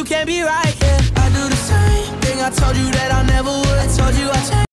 can't be right, yeah. I do the same thing I told you that I never would. I told you I changed.